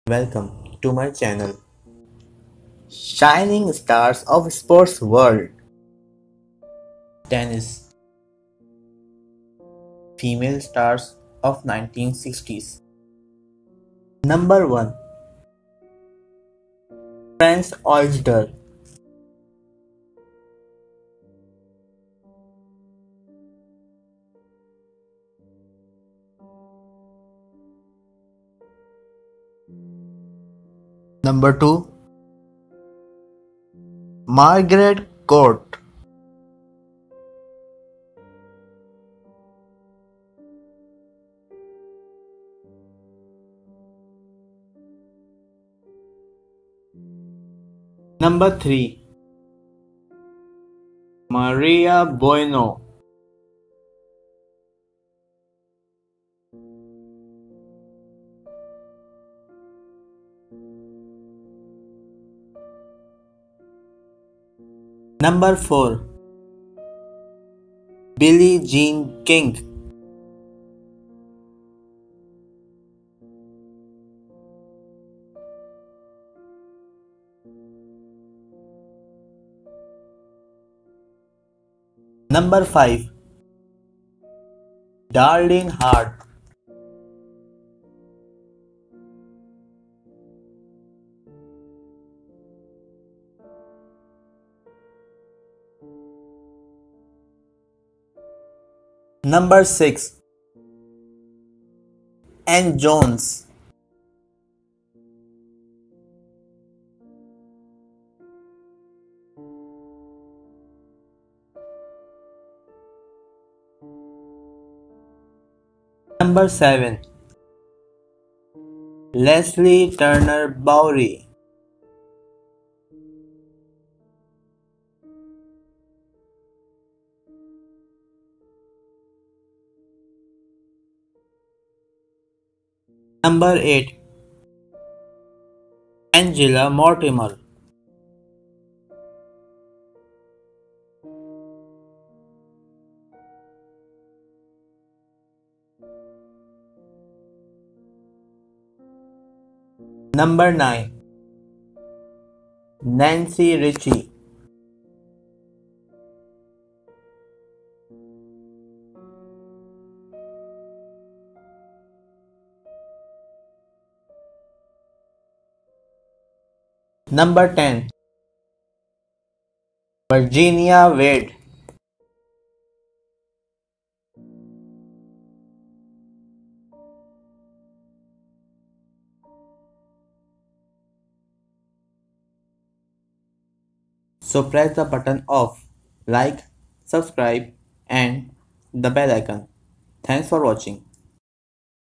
Welcome to my channel, Shining Stars of Sports World. Tennis, female stars of 1960s. Number 1, France Oyster. Number 2, Margaret Court. Number 3, Maria Bueno. Number 4, Billie Jean King. Number 5, Darlene Hart. Number 6, Ann Jones. Number 7, Leslie Turner Bowrey. Number 8, Angela Mortimer. Number 9, Nancy Ritchie. Number 10, Virginia Wade. So press the button of like, subscribe and the bell icon. Thanks for watching.